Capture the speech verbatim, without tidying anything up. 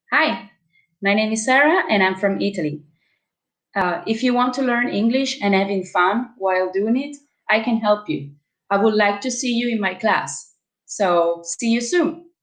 Hi, my name is Sara and I'm from Italy. Uh, if you want to learn English and having fun while doing it, I can help you. I would like to see you in my class. So, see you soon.